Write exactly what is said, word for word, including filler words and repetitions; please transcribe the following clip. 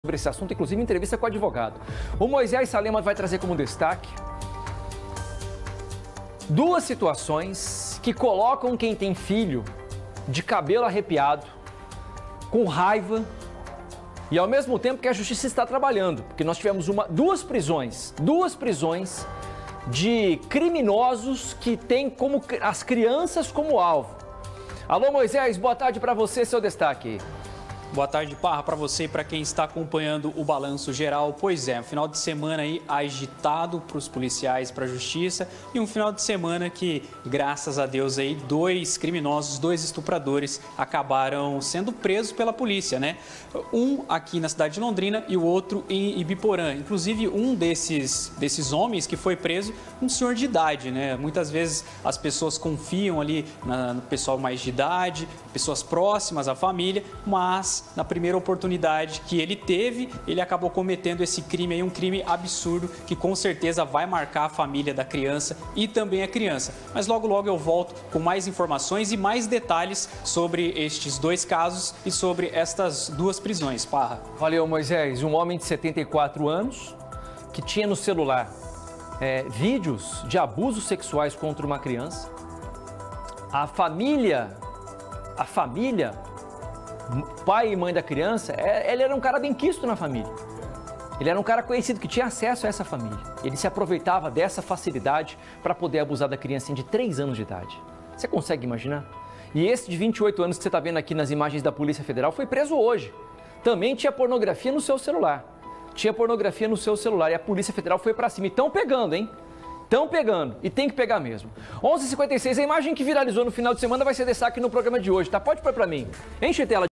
Sobre esse assunto, inclusive entrevista com o advogado. O Moisés Salema vai trazer como destaque duas situações que colocam quem tem filho de cabelo arrepiado, com raiva e ao mesmo tempo que a justiça está trabalhando, porque nós tivemos uma, duas prisões, duas prisões de criminosos que têm como as crianças como alvo. Alô Moisés, boa tarde para você, seu destaque. Boa tarde, Parra, para você e para quem está acompanhando o Balanço Geral. Pois é, um final de semana aí agitado para os policiais, para a justiça, e um final de semana que, graças a Deus, aí, dois criminosos, dois estupradores acabaram sendo presos pela polícia, né? Um aqui na cidade de Londrina e o outro em Ibiporã. Inclusive, um desses, desses homens que foi preso, um senhor de idade, né? Muitas vezes as pessoas confiam ali na, no pessoal mais de idade, pessoas próximas à família, mas na primeira oportunidade que ele teve, ele acabou cometendo esse crime aí, um crime absurdo que com certeza vai marcar a família da criança e também a criança. Mas logo logo eu volto com mais informações e mais detalhes sobre estes dois casos e sobre estas duas prisões, Parra. Valeu, Moisés. Um homem de setenta e quatro anos que tinha no celular é, vídeos de abusos sexuais contra uma criança. A família, a família... pai e mãe da criança, ele era um cara benquisto na família. Ele era um cara conhecido que tinha acesso a essa família. Ele se aproveitava dessa facilidade para poder abusar da criança de três anos de idade. Você consegue imaginar? E esse de vinte e oito anos que você está vendo aqui nas imagens da Polícia Federal foi preso hoje. Também tinha pornografia no seu celular. Tinha pornografia no seu celular e a Polícia Federal foi para cima. E estão pegando, hein? Estão pegando e tem que pegar mesmo. onze e cinquenta e seis, a imagem que viralizou no final de semana vai ser destaque no programa de hoje, tá? Pode pôr para mim. Enche a tela.